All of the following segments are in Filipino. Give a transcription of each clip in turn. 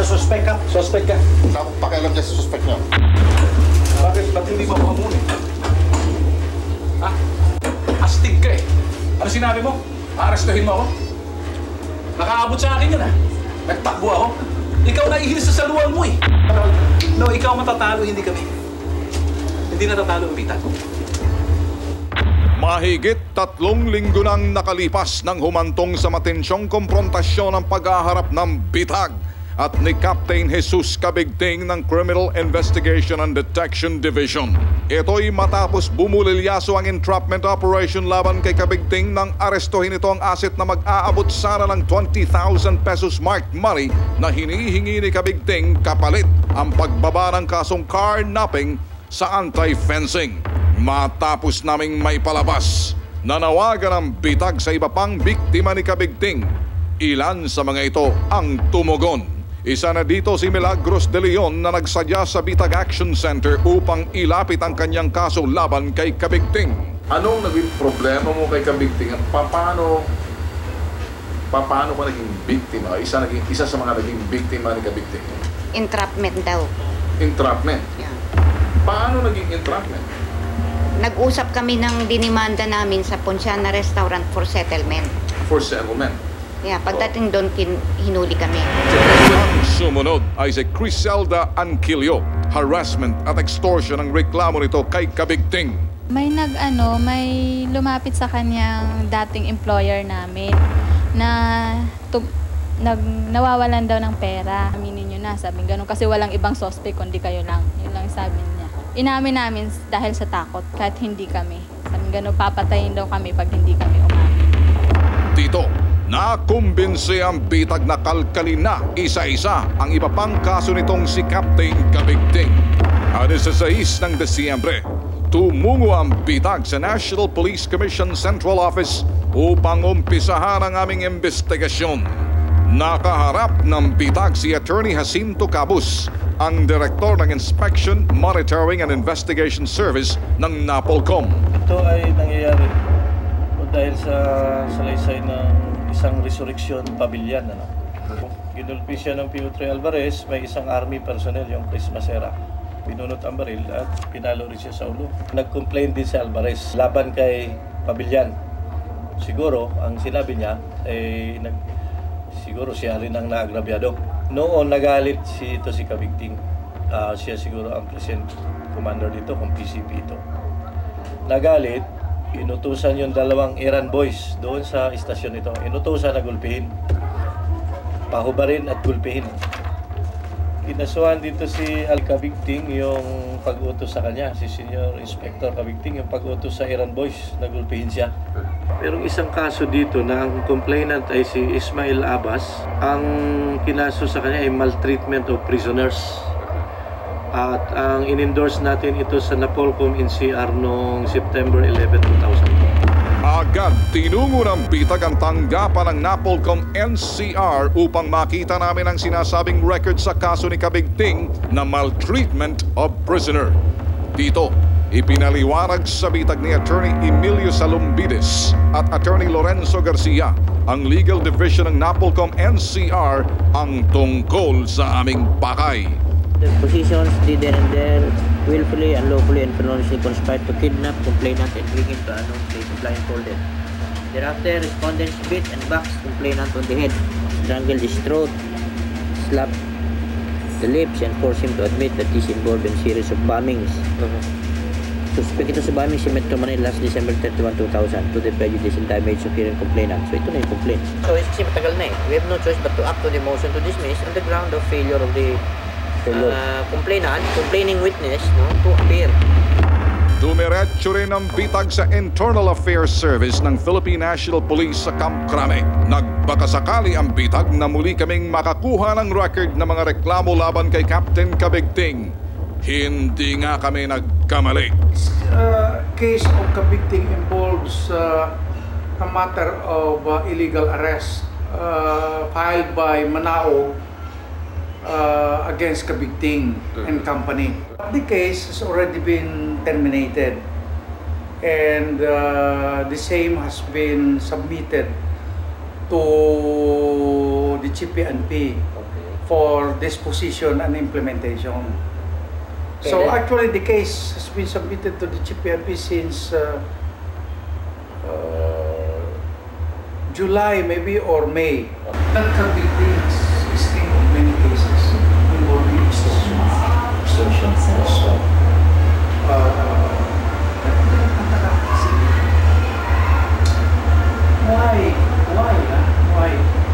suspect ka? Suspect ka? Saan pakialam niya sa suspect niyo? Ba't hindi mo hamuli? Ha? Astig ka eh. Ano sinabi mo? Aarestuhin mo ako? Nakaabot sa akin yan, ha? Nagtakbo ako. Ikaw naihilis sa saluan mo, eh. No, ikaw matatalo, hindi kami. Hindi natatalo ang bitag. Mahigit 3 linggo nang nakalipas nang humantong sa matensyong komprontasyon ang paghaharap ng bitag at ni Captain Jesus Cabigting ng Criminal Investigation and Detection Division. Ito'y matapos bumulilyaso ang entrapment operation laban kay Cabigting nang arestuhin ito ang asset na mag-aabot sana ng 20,000 pesos marked money na hinihingi ni Cabigting kapalit ang pagbaba ng kasong carnapping sa anti-fencing. Matapos naming maipalabas, nanawagan ang bitag sa iba pang biktima ni Cabigting. Ilan sa mga ito ang tumugon. Isa na dito si Milagros de Leon na nagsadya sa Bitag Action Center upang ilapit ang kanyang kaso laban kay Cabigting. Anong naging problema mo kay Cabigting at paano ka naging biktima? Isa sa mga naging biktima ni Cabigting. Entrapment daw. Entrapment? Yeah. Paano naging entrapment? Nag-usap kami ng dinimanda namin sa Ponciana Restaurant for settlement. For settlement? Yeah, pagdating doon, hinuli kami. Ang sumunod ay si Criselda Anquilio. Harassment at extortion ang reklamo nito kay Cabigting. May lumapit sa kanyang dating employer namin na nawawalan daw ng pera. Aminin nyo na, sabi ganun. Kasi walang ibang suspect kundi kayo lang. Yun lang sabi niya. Inamin namin dahil sa takot kahit hindi kami. Sabi ganun, papatayin daw kami pag hindi kami umamin. Dito, nakumbinsi ang bitag na kalkalin na isa-isa ang iba pang kaso nitong si Captain Cabigting. At sa 6 ng Desyembre, tumungo ang bitag sa National Police Commission Central Office upang umpisahan ang aming investigasyon. Nakaharap ng bitag si Attorney Jacinto Cabus, ang Direktor ng Inspection, Monitoring and Investigation Service ng NAPOLCOM. Ito ay nangyayari dahil sa salaysay ng isang resurrection pavilion. Ginulpi siya ng PO3 Alvarez, may isang army personnel, yung Chris Macera. Pinunot ang baril at pinalo rin siya sa ulo. Nag-complain din si Alvarez laban kay Pavilion. Siguro, ang sinabi niya, siguro siya rin ang naagrabyado. Noon nagalit si Cabigting. Siya siguro ang present commander dito, kung PCP ito. Nagalit, inutusan yung 2 Iran boys doon sa istasyon ito. Inutusan na gulpihin. Pahubarin at gulpihin. Kinasuhan dito si Cabigting yung pag-utos sa kanya, si Senior Inspector Cabigting, yung pag-utos sa Iran boys na gulpihin siya. Pero isang kaso dito na ang complainant ay si Ismail Abbas, ang kinaso sa kanya ay maltreatment of prisoners. At ang in-endorse natin ito sa NAPOLCOM NCR noong September 11, 2002. Agad tinungo ng bitag ang tanggapan ng NAPOLCOM NCR upang makita namin ang sinasabing record sa kaso ni Cabigting na maltreatment of prisoner. Dito, ipinaliwanag sa bitag ni Attorney Emilio Salumbides at Attorney Lorenzo Garcia, ang Legal Division ng NAPOLCOM NCR, ang tungkol sa aming pakay. The positions did and there willfully, unlawfully, and feloniously conspired to kidnap complainant and bring him to a known place blindfolded. Thereafter, respondents beat and boxed complainant on the head, strangled his throat, slapped the lips, and forced him to admit that he's involved in series of bombings. Suspect ito sa bombing si Metro Manila last December 31, 2000 to the prejudice and damage of hearing complainant. So ito na yung complaint. So kasi matagal na eh. We have no choice but to act on the motion to dismiss on the ground of failure of the complaining witness to appear. Dumiretso rin ang bitag sa Internal Affairs Service ng Philippine National Police sa Camp Crame. Nagbakasakali ang bitag na muli kaming makakuha ng record ng mga reklamo laban kay Captain Cabigting. Hindi nga kami nagkamali. Case of Cabigting involves a matter of illegal arrest filed by Manao against Cabigting and company. The case has already been terminated and the same has been submitted to the GPNP for disposition and implementation. So Kailan? actually the case has been submitted to the GPRP since July maybe or May. That Cavite is in many cases involving extortion. So, why?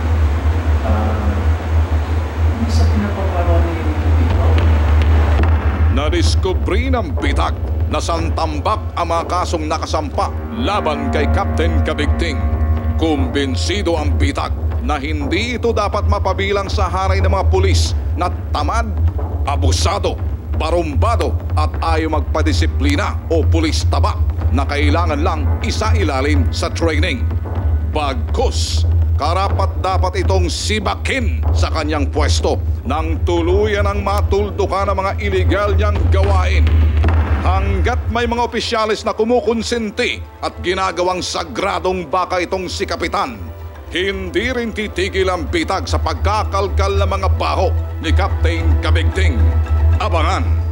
Hindi sa pinapaparawan ni Vito. Nadiskubre ng bitag na santambak ang mga kasong nakasampa laban kay Captain Kabigting. Kumbinsido ang bitag na hindi ito dapat mapabilang sa haray ng mga pulis na tamad, abusado, barumbado at ayaw magpadisiplina o pulis taba na kailangan lang isa-ilalim sa training. Bagkus, karapat-dapat itong sibakin sa kanyang pwesto nang tuluyan ang matuldukan ng mga iligal niyang gawain. Hanggat may mga opisyalis na kumukonsenti at ginagawang sagradong baka itong si Kapitan, hindi rin titigil ang bitag sa pagkakalkal ng mga baho ni Captain Kabigting. Abangan